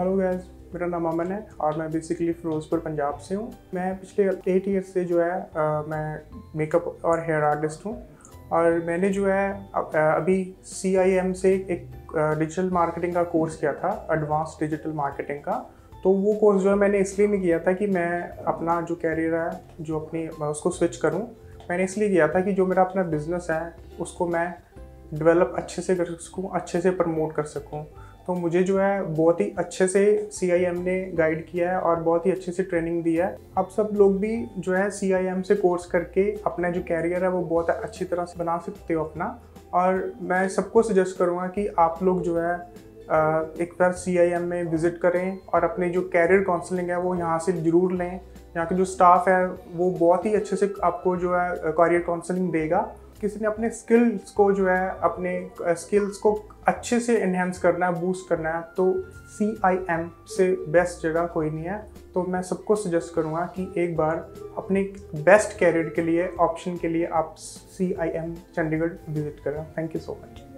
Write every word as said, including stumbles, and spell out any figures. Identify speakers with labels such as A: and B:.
A: Hello guys, मेरा नाम अमन है और मैं बेसिकली फिरोजपुर पंजाब से हूँ। मैं पिछले एट ईयर्स से जो है आ, मैं मेकअप और हेयर आर्टिस्ट हूँ और मैंने जो है अभी सी आई एम से एक डिजिटल मार्केटिंग का कोर्स किया था, एडवांस डिजिटल मार्केटिंग का। तो वो कोर्स जो है मैंने इसलिए नहीं किया था कि मैं अपना जो कैरियर है जो अपनी उसको स्विच करूँ। मैंने इसलिए किया था कि जो मेरा अपना बिजनेस है उसको मैं डेवलप अच्छे से कर सकूँ, अच्छे से प्रमोट कर सकूँ। तो मुझे जो है बहुत ही अच्छे से सी आई एम ने गाइड किया है और बहुत ही अच्छे से ट्रेनिंग दी है। आप सब लोग भी जो है सी आई एम से कोर्स करके अपना जो कैरियर है वो बहुत अच्छी तरह से बना सकते हो अपना। और मैं सबको सजेस्ट करूँगा कि आप लोग जो है एक बार सी आई एम में विज़िट करें और अपने जो कैरियर काउंसलिंग है वो यहाँ से ज़रूर लें। यहाँ के जो स्टाफ है वो बहुत ही अच्छे से आपको जो है कैरियर काउंसलिंग देगा। किसी ने अपने स्किल्स को जो है अपने स्किल्स को अच्छे से एनहेंस करना है, बूस्ट करना है, तो सी आई एम से बेस्ट जगह कोई नहीं है। तो मैं सबको सजेस्ट करूँगा कि एक बार अपने बेस्ट कैरियर के लिए ऑप्शन के लिए आप C I M Chandigarh visit करें। Thank you so much.